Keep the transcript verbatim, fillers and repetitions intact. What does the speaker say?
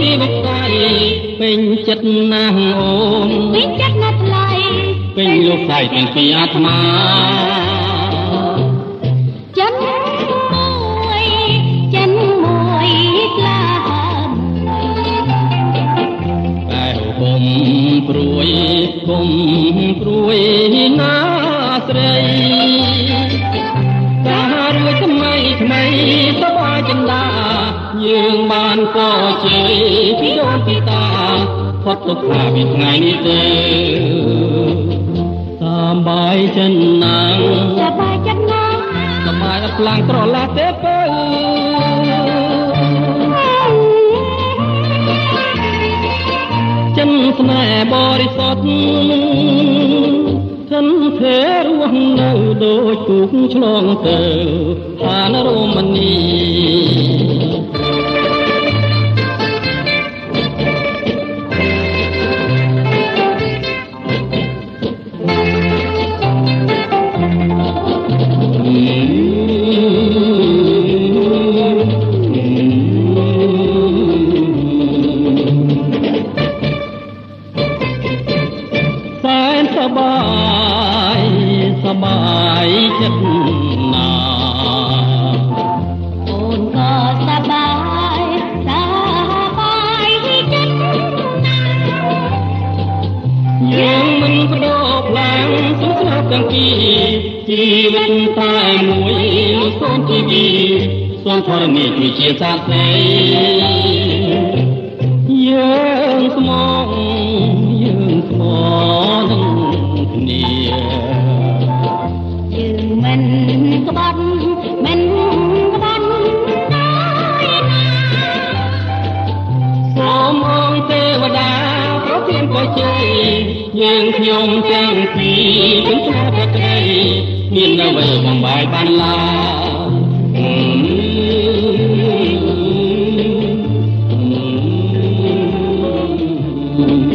វិស័យពេញចិត្តណាស់អូនពេញចិត្តណាស់ថ្លៃពេញលោកស្រីទាំងពីរអាត្មាចិនមួយចិនមួយក្លាហានតែគុំព្រួយគុំព្រួយណាស្រីតារួយថ្មីថ្មីសប្បាយចិន្តាយើងបានកជ័យពីដូនពីតាផុតទុក្ខថាពីថ្ងៃនេះទេសប្បាយចិនណាស់សប្បាយចិនណាស់សប្បាយដល់ខ្លាំងក្រឡាទេពើចិនស្នេហ៍បរិសុទ្ធthân thế ruộngនៅដូចទូកឆ្លងទៅឋានរមនីសែនសប្បាយសប្បាយចិត្តណាអូនក៏សប្បាយសប្បាយចិត្តណាយើងមិនបដូរផ្លាំងសុខស្នាប់ទាំងពីរជីវិតតែមួយសូមជីវីសូមធរណីជួយជាសាស្ត្រីយើងស្មងយើងស្មងគ្នាយើងមិនក្បត់មិនក្បត់សូមអង្គទេវតាប្រទានពរជ័យយើងខ្ញុំទាំងពីរទាំងស្នេហ៍ប្រត្រីមានអ្វីបំបាយបានឡើយ